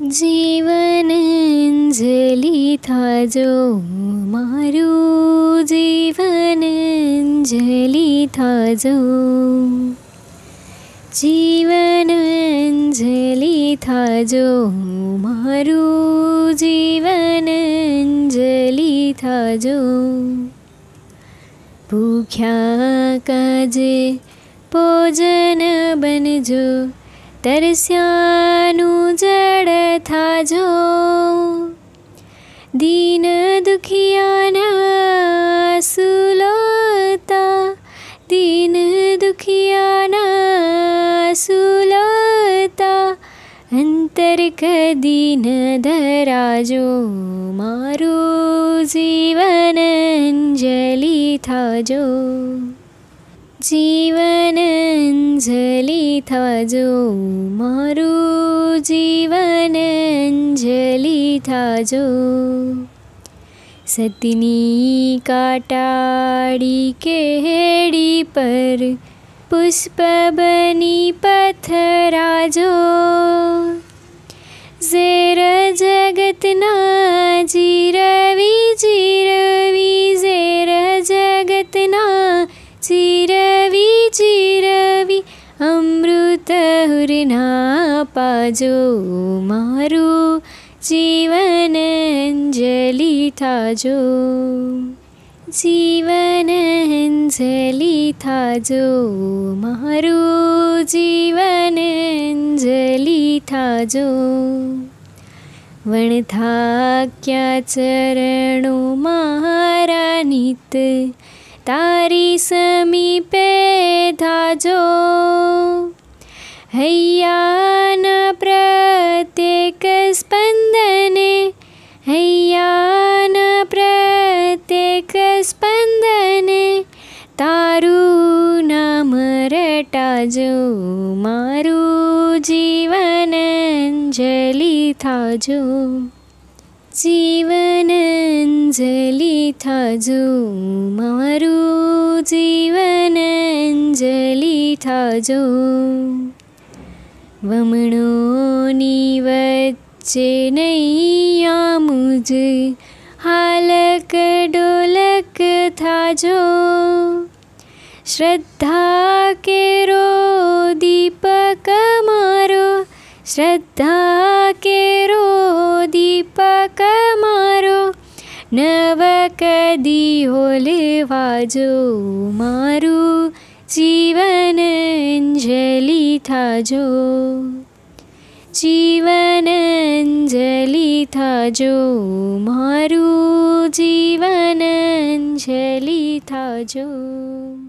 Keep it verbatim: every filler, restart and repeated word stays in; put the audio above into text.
जीवनांजलि थाजो मारू जीवनांजलि थाजो जीवनांजलि थाजो मारू जीवनांजलि थाजो भूख्या काजे भोजन बनजो तरस्यानु जड़ थाजो दीन दुखियाना सुलोता दीन दुखियाना सुलोता अंतर कदीन धराजो मारू जीवनांजलि थाजो जीवनांजलि थाजो मारू जीवनांजलि थाजो सतनी काटाड़ी केड़ी पर पुष्प बनी पथराजो ज़ेर जगतना जीरवी जीरवी ज़ेर जगतना जीरवी जीरवी अमृत हुरना पाजो मारू जीवनांजलि थाजो जीवनांजलि थाजो मारू जीवनांजलि थाजो वणथाक्या चरणों मारा नित तारी समीपे थाजो हैयान प्रत्येक स्पंदने हैयान प्रत्येक स्पंदने तारू नाम रटाजो मारू जीवनांजलि थाजो जीवनांजलि थाजो मारू जीवनांजलि थाजो वमणोनी वच्चे नैया मुझ हालक डोलक थाजो श्रद्धा केरो दीपक मारो श्रद्धा केरो दीपक मारो नव कदी होलवाजो मारू जीवनांजलि थाजो जीवनांजलि थाजो मारू जीवनांजलि थाजो।